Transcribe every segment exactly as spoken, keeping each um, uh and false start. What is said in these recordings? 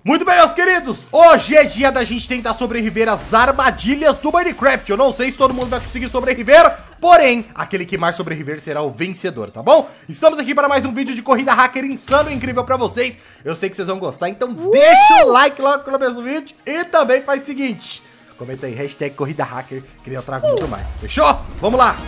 Muito bem, meus queridos, hoje é dia da gente tentar sobreviver às armadilhas do Minecraft. Eu não sei se todo mundo vai conseguir sobreviver, porém, aquele que mais sobreviver será o vencedor, tá bom? Estamos aqui para mais um vídeo de corrida hacker insano e incrível pra vocês. Eu sei que vocês vão gostar, então uh! deixa o like logo no começo do vídeo. E também faz o seguinte, comenta aí, hashtag corrida hacker, que eu trago muito mais, fechou? Vamos lá!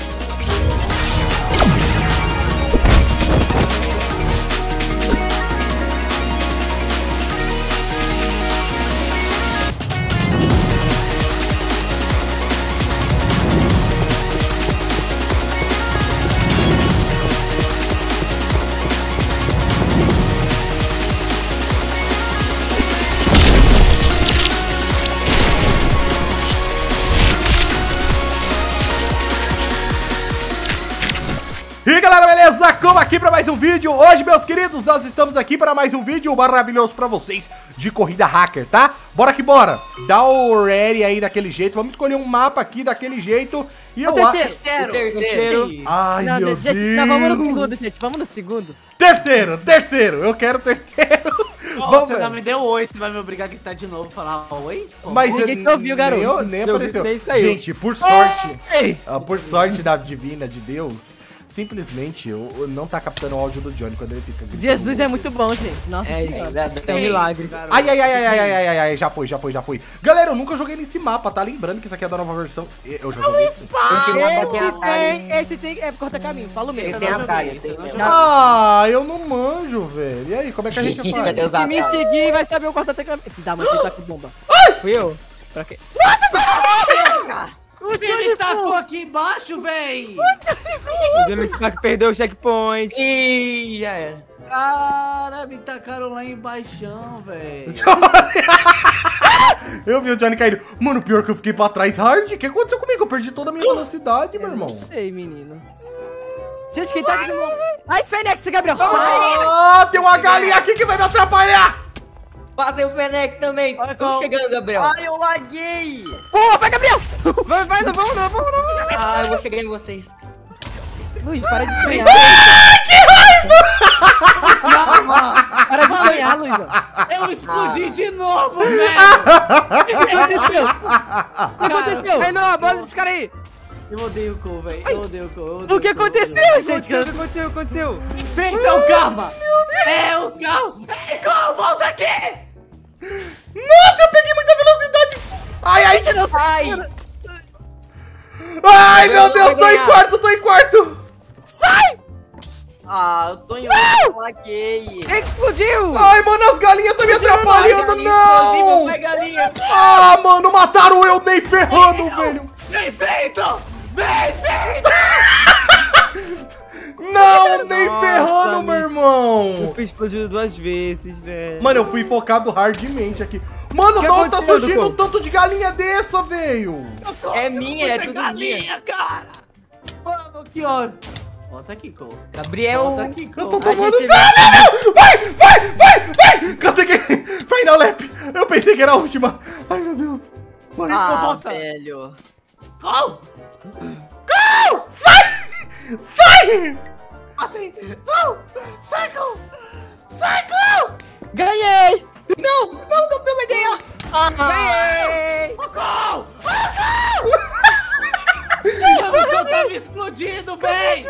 E galera, beleza? Como aqui para mais um vídeo. Hoje, meus queridos, nós estamos aqui para mais um vídeo maravilhoso para vocês de corrida hacker, tá? Bora que bora. Dá o ready aí daquele jeito. Vamos escolher um mapa aqui daquele jeito. E eu acho... terceiro, terceiro. Ai, não, meu gente, Deus. Não, vamos no segundo, gente. Vamos no segundo. Terceiro, terceiro. Eu quero terceiro. Oh, vamos, você não me deu oi, você vai me obrigar a gritar de novo e falar oi? Mas ninguém te ouviu, garoto. Nem, nem apareceu. Gente, por sorte, uh, por sorte da divina de Deus, simplesmente eu, eu não tá captando o áudio do Johnny quando ele fica gritando. Jesus é muito bom, gente. Nossa, é, isso é um milagre. Ai, ai, ai, ai, ai, ai, ai, ai, já foi, já foi, já foi. Galera, eu nunca joguei nesse mapa, tá? Lembrando que isso aqui é da nova versão. Eu já joguei esse. Esse mapa tem atalho. Esse tem, é corta caminho, falo mesmo. Esse tem atalho. Ah, eu não manjo, velho. E aí, como é que a gente faz? Se me seguir, vai saber o corta caminho. Dá, mano, ele tá com bomba. Fui eu? Pra quê? Nossa, o Johnny tacou aqui embaixo, véi! O Johnny Stark perdeu o checkpoint. Ih, já era. Cara, me tacaram lá embaixo, velho. Eu vi o Johnny caindo. Mano, pior que eu fiquei pra trás hard. O que aconteceu comigo? Eu perdi toda a minha velocidade, meu irmão. Não sei, menino. Gente, quem tá aqui? Ai, Fênix, Gabriel. Ah, tem uma galinha aqui que vai me atrapalhar. Passei o Fênix também. Ai, tô chegando, Gabriel. Ai, eu laguei. Boa, vai, Gabriel. Vai, vai, não, vamos, não, vamos, não. Ah, eu vou chegar em vocês. Luiz, para de sonhar. Ai, que raiva! Calma. Para de sonhar, Luiz. Eu explodi ah. de novo, velho. O que aconteceu? O que aconteceu? Ai, não, a bola dos caras aí. Eu odeio o Cole, velho. Eu odeio o Cole. O que aconteceu, gente? O que aconteceu? O que aconteceu? Vem então, calma. É o carro. É Cole, volta aqui. Nossa, eu peguei muita velocidade. Ai, ai, gente, não ai. Ai, meu Deus, tô em quarto, tô em quarto. Sai! Ah, eu tô em laguei. Quem explodiu? Ai, mano, as galinhas estão me atrapalhando, não. Vai, galinha. Ah, mano, mataram eu nem ferrando, velho. Bem feito! Bem feito! Não, nem Nossa, ferrando, meu irmão. Eu fui explodido duas vezes, velho. Mano, eu fui focado hardmente aqui. Mano, não tá surgindo um tanto de galinha dessa, velho. É minha, é tudo galinha, minha, cara. Mano, que ódio. Volta aqui, Cole. Gabriel. Volta aqui, Cole. Eu tô tomando gente... dano. Vai, vai, vai, vai. Consegui. Final lap. Eu pensei que era a última. Ai, meu Deus. Vai, ah, volta. Velho. Cole. Cole. Vai. Vai. Assim. Não. Sai, Cole. Sai, Cole. Ganhei. Não, não, não, não vai ganhar. Ah, ganhei. O Cole. O Cole. Eu tava explodindo, véi!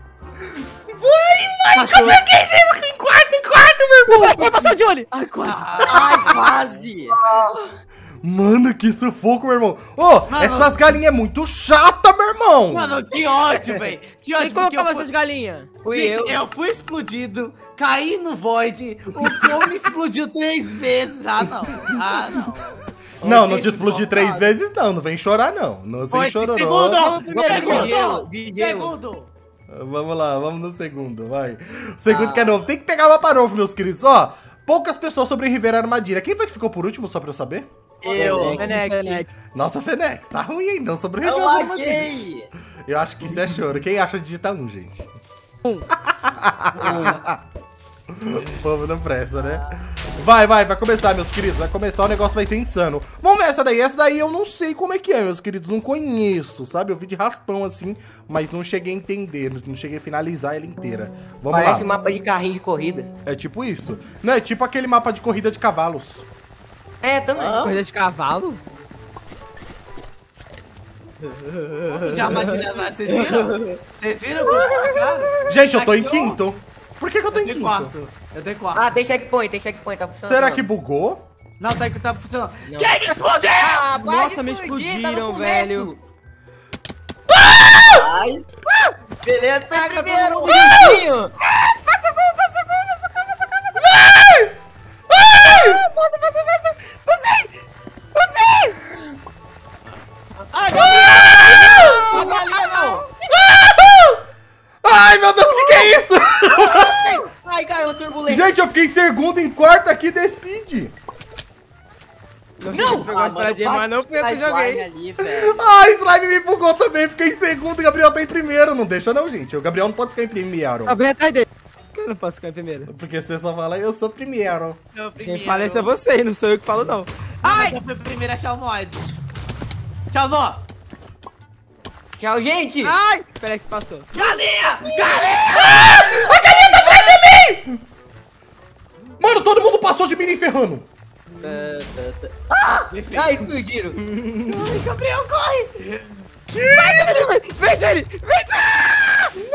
Vai, vai, consegui! Em quarto, em quarto, meu irmão! Vai passar o Johnny! Ai, quase! Ai, quase! Mano, que sufoco, meu irmão! Ô, oh, essas galinhas é muito chata, meu irmão! Mano, que ódio, velho! Que ódio! Quem colocou essas galinhas? Fui eu. Eu fui explodido, caí no void, o Cole explodiu três vezes! Ah, não! Ah, não! Não, não te explodi três vezes, não. Não vem chorar, não. Não vem chorar, segundo, não. Segundo! Segundo! Vamos lá, vamos no segundo, vai. O segundo ah. que é novo. Tem que pegar o mapa novo, meus queridos. Ó, poucas pessoas sobreviveram à armadilha. Quem foi que ficou por último, só pra eu saber? Eu, Fênix. Nossa, Fênix, tá ruim, hein? Não sobreviveu à armadilha. Eu acho que isso é choro. Quem acha digitar um, gente? Um. um. O povo não presta, né? Vai, vai, vai começar, meus queridos. Vai começar, o negócio vai ser insano. Vamos ver essa daí. Essa daí eu não sei como é que é, meus queridos. Não conheço, sabe? Eu vi de raspão assim, mas não cheguei a entender. Não cheguei a finalizar ela inteira. Vamos Parece lá. mapa de carrinho de corrida. É tipo isso. Não, é tipo aquele mapa de corrida de cavalos. É, também. Ah. Corrida de cavalo? De armadilha lá, vocês viram? Vocês viram como tá, cara? Gente, eu tô em Aqui, ó. quinto. Por que, que eu tô Eu em tenho quinto? quarto. Eu tenho quarto. Ah, tem checkpoint, tem checkpoint, tá funcionando. Será que bugou? Não, tá, tá funcionando. Não. Quem me explodiu? Ah, para Nossa, de me explodir, tá no explodiram, começo. velho. Ai. Beleza, tá Taca primeiro. todo Todo juntinho. Faça gol, faça gol, faça gol, faça gol, faça gol. Ai! Ai! Pode fazer, faça. Você! Você! Ah, galinha! A galinha não. Ai, meu Deus, o que, que é isso? Ai, caiu, turbulência. Gente, eu fiquei em segundo, em quarto aqui, decide. Não! Não! Pegou as paradinhas, mas não fui eu que joguei. Ali, velho. Ai, slime me bugou também, fiquei em segundo e Gabriel tá em primeiro. Não deixa não, gente. O Gabriel não pode ficar em primeiro. Tá bem atrás dele. Por que eu não posso ficar em primeiro? Porque você só fala, eu sou primeiro. Eu Quem primeiro. fala isso é você, não sou eu que falo não. Ai! Eu fui primeiro a achar o mod. Tchau, Nó. Tchau, gente. Ai! Peraí que passou. Galinha! Galinha! A galinha tá atrás de mim! Mano, todo mundo passou de mim me ferrando. Ah, explodiram. Ai, Gabriel, corre! Vem, Jenny! Vem, Jenny!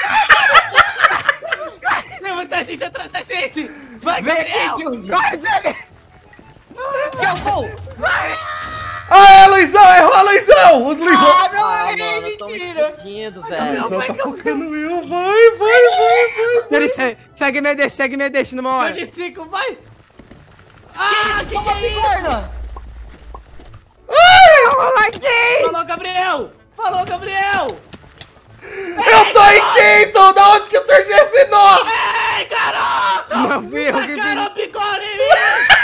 Tem muita gente atrás da gente! Vai, Vem Gabriel! aqui, Júnior. Vai, Jenny! Tchau, gol. Ah, Luizão, errou, Luizão! Os Luizão... Ah, não, Ah, é mano, eu tô me mentira. explodindo, O velho. Luizão tá focando eu, vai, vai, vai, vai. Jenny, segue, segue me deixa, segue me deixa numa hora. Johnny cinco, vai! Ah, que Toma que é isso? bigorna. Vamos aqui! Falou, Gabriel! Falou, Gabriel! Eu tô em quinto! Da onde que surgiu esse nó? Ei, garoto! Não fui eu que Tacaram fiz. o bigode em mim!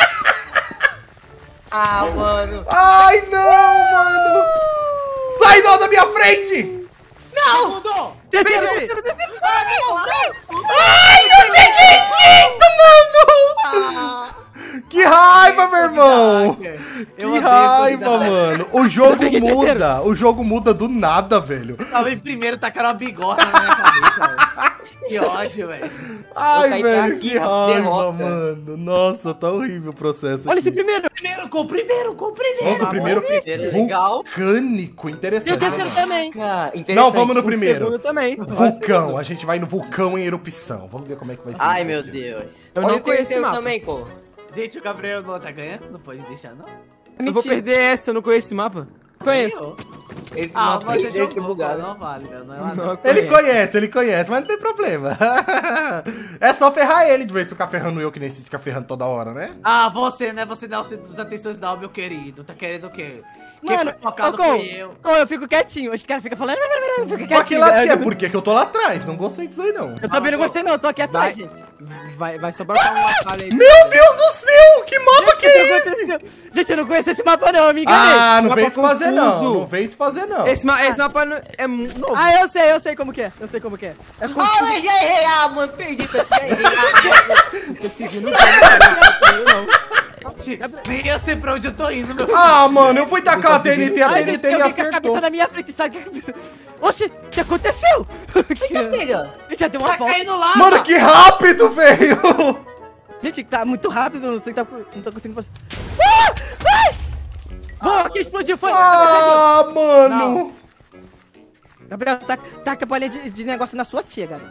Ah, mano. Ai, não, mano! Sai não da minha frente! Não. Mudou! Terceiro, Vem, terceiro, terceiro, Ah, não, não. Ai, eu cheguei em quinto, mano! Ah. Que raiva, meu irmão! Eu Que odeio raiva, corrida. mano! O jogo peguei muda! O jogo muda do nada, velho! Tava em primeiro, tacaram uma bigorna na minha cabeça, velho. Que ódio, velho. Ai, caí velho, aqui, que raiva, derrota. mano! Nossa, tá horrível o processo Olha aqui. esse primeiro. Primeiro, com o primeiro, com o primeiro. Nossa, o primeiro primeiro é legal. vulcânico, E o interessante. terceiro também. Cara, interessante. Não, vamos no O primeiro. segundo também. Vulcão, a gente vai no vulcão em erupção. Vamos ver como é que vai ser. Ai, isso meu aqui. Deus. Eu Olha não o conheço esse terceiro mapa. também, pô. Gente, o Gabriel não tá ganhando, não pode deixar, não. Eu vou perder essa, eu não conheço esse mapa. Conheço. Esse Ah, mapa mas aí você deve ser jogou, bugado. não vale, meu, não é lá não. Não Ele conheço. conhece, ele conhece, mas não tem problema. É só ferrar ele de vez se ficar ferrando eu, que nem se fica ferrando toda hora, né? Ah, você, né? Você dá os as atenções da meu querido. Tá querendo o quê? Quem Mano, foi focado ô, Cole, fui eu. Cole, eu fico quietinho. Os caras ficam falando. Eu fico Pra que quietinho. lado que é? velho. Por que que eu tô lá atrás? Não gostei disso aí, não. Eu também não gostei, não. Eu tô aqui Vai. atrás, gente. Vai, vai sobrar pra uma falha aí. Meu Deus do céu! Que mapa Gente, que é não esse? aconteceu. Gente, eu não conheço esse mapa, não. Eu me enganei. Ah, não Mapa vem te fazer não. confuso. Não vem te fazer não. Esse, ma esse mapa não- é muito novo. Ah, eu sei, eu sei como que é. Eu sei como que é. É confuso. Ah, já errei. Ah, mano, perdi isso aqui. Já errei. Ah, Esse vídeo não tem, não. Nem eu sei pra onde eu tô indo, meu filho. Ah, mano, eu fui tacar a T N T, a Ai, T N gente, T e eu vi com a cabeça acertou. na minha frente, sabe? Oxi, o que aconteceu? Eita, pega. Já deu uma Tá volta. caindo lá, Mano, que rápido, velho! Gente, tá muito rápido, não, sei, tá, não tô conseguindo passar. Ah! Ai! Boa, aqui explodiu, foi. Ah, mano! Gabriel, taca, taca a bolinha de, de negócio na sua tia, Gabriel.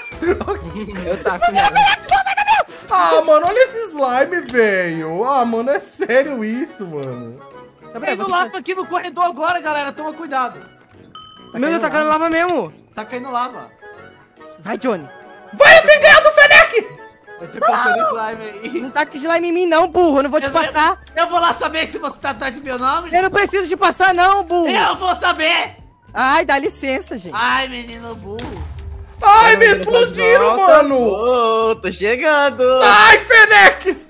Eu taco, né? Ah, mano, olha esse slime, velho! Ah, mano, é sério isso, mano. Tá caindo lava aqui no corredor agora, galera. Toma cuidado. Meu Deus, tá caindo lava mesmo. Tá caindo lava. Vai, Johnny. Vai, eu tenho ganhado do Fenec! Eu tô passando slime aí. Não taca slime em mim, não, burro. Eu não vou te Eu vou- passar. Eu vou lá saber se você tá atrás de meu nome. Eu não preciso te passar, não, burro. Eu vou saber. Ai, dá licença, gente. Ai, menino burro. Ai, me explodiram, mano! Ô, tô chegando. Ai, Fenec!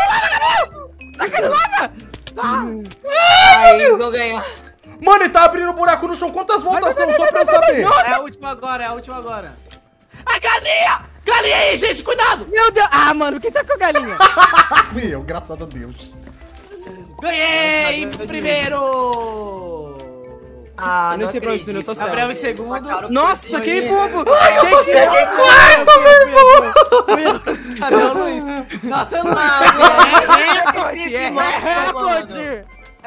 Ai, eles vão ganhar. Mano, ele tá abrindo buraco no chão. Quantas voltas são? Só pra eu saber. É a última agora, é a última agora. A galinha! Galinha aí, gente, cuidado! Meu Deus. Ah, mano, quem tá com a galinha? Fui eu, graças a Deus. Ganhei em primeiro! Ah, Eu não nem sei pra onde eu tô acredito. certo. Gabriel em segundo. Nossa, que bobo. Ai, eu só Quem que- cheguei em quarto, meu irmão! Cadê o Luiz? Nossa, eu não Ah, sei. velho, É, esse é,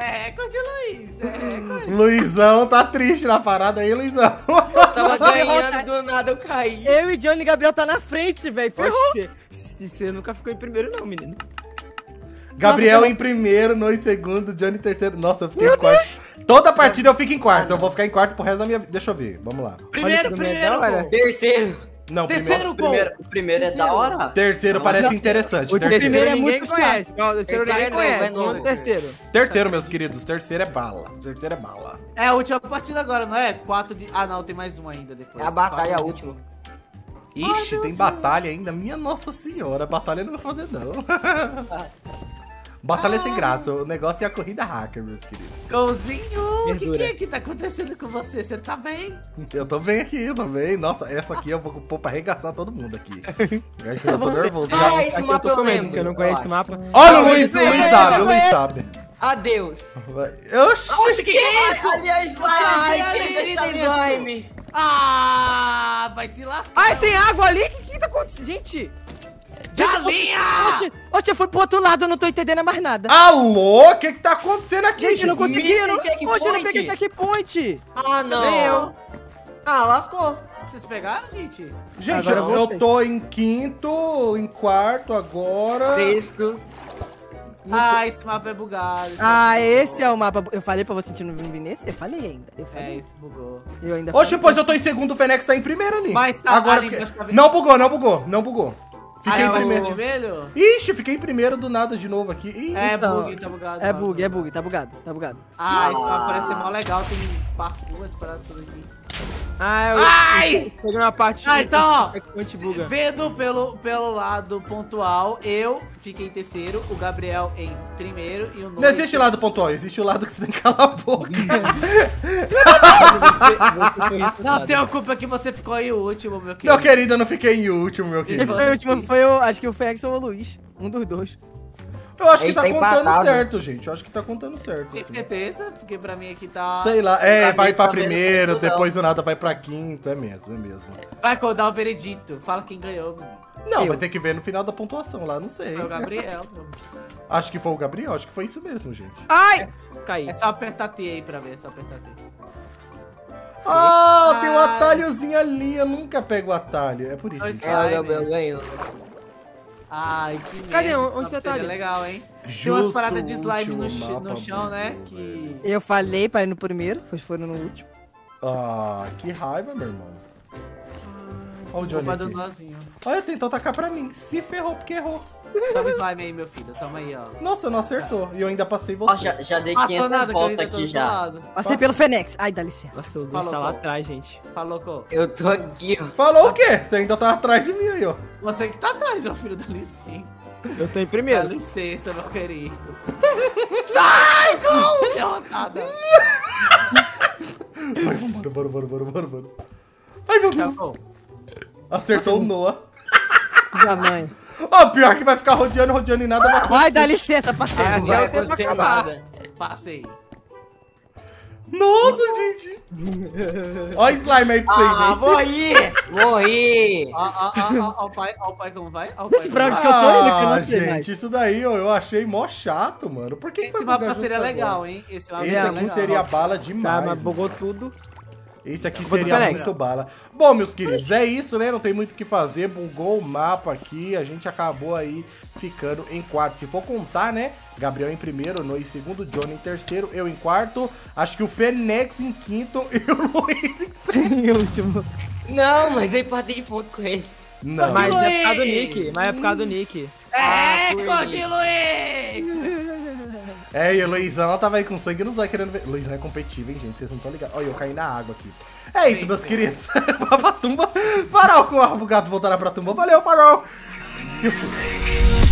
É recorde, Luiz. É recorde. Luizão tá triste na parada aí, Luizão. Tava ganhando, do nada eu caí. Eu e Johnny e Gabriel tá na frente, velho. Ferrou. Você, você nunca ficou em primeiro não, menino. Gabriel Nossa, em primeiro, Noe em segundo, Johnny em terceiro. Nossa, eu fiquei em quarto. Toda partida eu fico em quarto. Eu vou ficar em quarto pro resto da minha vida. Deixa eu ver, vamos lá. Primeiro, Olha, primeiro, olha. pô. Terceiro. Não, Terceiro primeiro. gol. Primeiro, o primeiro é da hora. Terceiro parece interessante. O Terceiro. primeiro é ninguém muito conhece. chato. O terceiro Terceiro ninguém é novo, conhece. é novo. Vamos no terceiro. Terceiro, meus queridos. Terceiro é bala. Terceiro é bala. É a última partida agora, não é? Quatro de... Ah, não, tem mais um ainda depois. É a batalha Quatro de- última. Ixi, tem batalha ainda. Minha nossa senhora. Batalha eu não vou fazer, não. Batalha sem graça. O negócio é a corrida hacker, meus queridos. Golzinho, o que, Verdura. que é que tá acontecendo com você? Você tá bem? Eu tô bem aqui, eu tô bem. Nossa, essa aqui eu vou pôr pra arregaçar todo mundo aqui. Eu acho que eu tô nervoso. Ah, Já. esse Aqui eu mapa tô eu com medo, lembro. porque eu não conheço o mapa. Olha o Luiz, o Luiz, Luiz é, sabe, o eu Luiz conheço. sabe. Adeus. Oxi. Oxe, que é isso? Aliás, Ai, vai, querida slime. Ah, vai se lascar. Ai, tem água ali? O que que tá acontecendo? Gente! Galinha! Oxe, oxe, eu fui pro outro lado, eu não tô entendendo mais nada. Alô? O que que tá acontecendo aqui, Gente, eu não consegui, eu não... Mini checkpoint. Oxe, eu não peguei checkpoint. Ah, não. Nem eu. Ah, lascou. Vocês pegaram, gente? Gente, Agora eu, eu eu voltei. tô em quinto, em quarto agora. Sexto. Ah, esse mapa é bugado. esse Ah, mapa é esse bugou. é o mapa. Eu falei pra você que não vir nesse? Eu falei ainda. Eu É, falei. esse bugou. Eu ainda Oxe, falei. pois eu tô em segundo, o Fênix tá em primeiro ali. Mas tá agora ali, fiquei- mas tá vendo? Não bugou, não bugou, não bugou. Fiquei Ah, em é o primeiro. vermelho? Ixi, fiquei em primeiro do nada de novo aqui. Ih, É Então, bug, tá bugado. É tá bug, é bugado. bug, tá bugado, tá bugado. Ah, esse mapa parece ser mó legal, tem parkour, as paradas tudo aqui. Ah, eu. Ai! Peguei uma parte. Ah, então, ó, Checkpoint buga. vendo pelo, pelo lado pontual, eu fiquei em terceiro, o Gabriel em primeiro e o Noe... Não existe lado pontual, existe o lado que você tem que calar a boca. Não tenho culpa que você ficou em último, meu Meu querido. querido, eu não fiquei em último, meu Quem querido. foi o último? Foi o. Acho que o Fênix ou o Luiz. Um dos dois. Eu acho que Ele tá tá contando empatado. certo, gente. Eu acho que tá contando certo. Tem assim. certeza? Porque pra mim aqui tá... Sei lá, é, Pra vai mim, pra tá vendo primeiro, tudo, não. depois do nada vai pra quinto, é mesmo, é mesmo. Vai acordar o veredito. Fala quem ganhou, menino. Não, Eu. vai ter que ver no final da pontuação lá, não sei. Foi o Gabriel, meu. Acho que foi o Gabriel, acho que foi isso mesmo, gente. Ai! Caí. É só apertar T aí pra ver, é só apertar T. Ah, tem um Ai. atalhozinho ali, eu nunca pego o atalho, é por isso. Dois gente. É, o Ai, Gabriel velho. ganhou. Ai, que merda. Cadê? esse Onde mapa você tá seria ali? legal, hein? Tem Justo umas paradas de slime no, último chi- no mapa, chão, né? mano. Que... Eu falei pra ir no primeiro, vocês foram no último. Ah, que raiva, meu irmão. Olha o Johnny Culpa do aqui. nozinho. Olha, tentou tacar pra mim. Se ferrou porque errou. Toma slime aí, meu filho. Toma aí, ó. Nossa, não acertou. E eu ainda passei Ó, você. já, já dei Passou quinhentas nada, que eu voltas ainda tô do aqui seu já. lado. Passei pelo Fênix. Ai, dá licença. Nossa, o Luiz Falou, tá lá Paulo. atrás, gente. Falou, Cô. Eu tô aqui, ó. Falou o quê? Você ainda tá atrás de mim aí, ó. Você que tá atrás, meu filho, dá licença. Eu tô em Dá primeiro. licença, meu querido. Sai, Cô! Derrotada. Vai, bora, bora, bora, bora, bora, bora. Ai, meu Deus. Acabou. Acertou o Noah. Da mãe. Ó, pior que vai ficar rodeando, rodeando e nada vai acontecer. Ai, dá licença, parceiro. Ah, Já vai o tempo acontecer acabar. nada. Passei. Nossa, gente. Ó, slime aí pra vocês, Ah, gente. morri! Morri! Ó, ó, ó, ó, ó o pai, ó o pai como vai. Ó o pai Gente, como pra vai. onde que eu tô indo que eu Ah, não sei gente, mais. isso daí ó, eu achei mó chato, mano. Por que que Esse vai mapa bugar seria justo legal, agora? hein? Esse mapa Esse seria aqui legal. seria bala Tá, demais. mas mano. bugou tudo. Esse aqui Vou do seria Fênix. muito bala. Bom, meus queridos, é isso, né? Não tem muito o que fazer. Bugou o mapa aqui. A gente acabou aí ficando em quarto. Se for contar, né? Gabriel em primeiro, Noe em segundo, Johnny em terceiro, eu em quarto. Acho que o Fênix em quinto e o Luiz em sexto. Em último. Não, mas eu empatei de ponto com ele. Não. Mas Luiz! é por causa do Nick. Mas é por causa do Nick. É, Ah, foi Code Luiz! É, e o Luizão ela tava aí com sangue nos olhos querendo ver. Luizão é competitivo, hein, gente? Vocês não estão ligados. Olha, eu caí na água aqui. É isso, Sim, meus sim. queridos. Pra tumba. Farol com o gato voltará pra tumba. Valeu, farol!